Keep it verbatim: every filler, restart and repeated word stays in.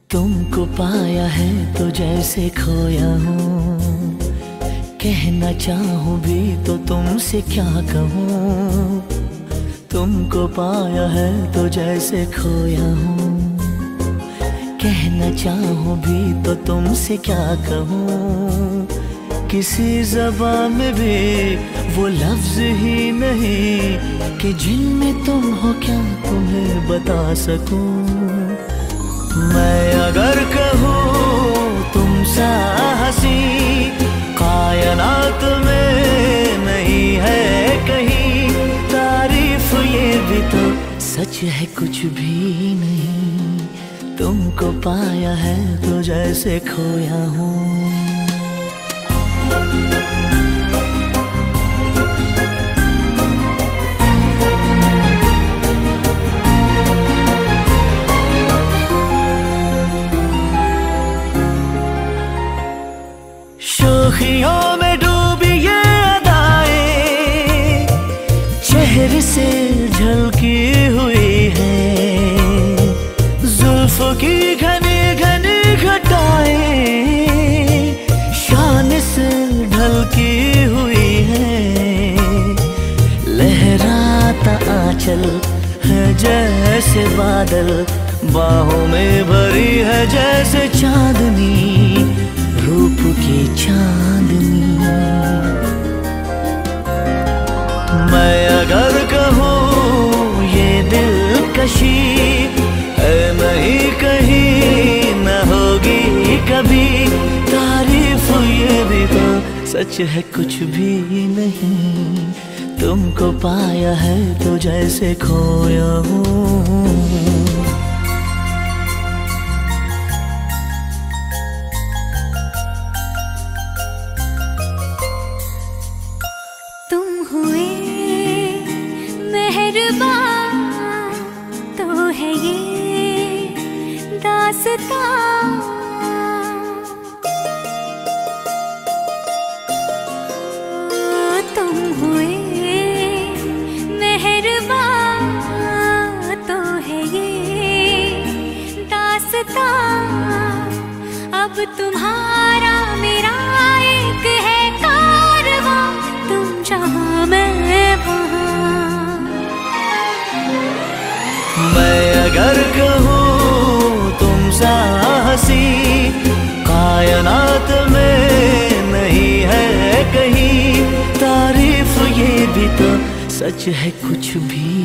तुमको पाया है तो जैसे खोया हूँ, कहना चाहूँ भी तो तुमसे क्या कहूँ। तुमको पाया है तो जैसे खोया हूँ, कहना चाहूँ भी तो तुमसे क्या कहूँ। किसी ज़बान में भी वो लफ्ज़ ही नहीं कि जिनमें तुम हो क्या तुम्हें बता सकूँ। मैं अगर कहूँ तुम सा हंसी कायनात में नहीं है कहीं, तारीफ ये भी तो सच है कुछ भी नहीं। तुमको पाया है तो जैसे खोया हूँ। शोखियों में डूबी ये अदाएं चेहरे से झलकी हुई है, जुल्फों की घनी घनी घटाएं शान से ढलकी हुई है। लहराता आंचल है जैसे बादल, बाहों में भरी है जैसे चांदनी, रूप की चांदनी। मैं अगर कहूँ ये दिलकशी है नहीं कहीं न होगी कभी, तारीफ ये भी तो सच है कुछ भी नहीं। तुमको पाया है तो जैसे खोया हूँ। हुए मेहरबान तो है ये दास्तां, तुम हुए मेहरबान तो है ये दास्तां। अब तुम्हारा मेरा एक है कारवां, तुम जहाँ मैं वहाँ। मैं अगर कहूँ तुम सा हंसी कायनात में नहीं है कहीं, तारीफ ये भी तो सच है कुछ भी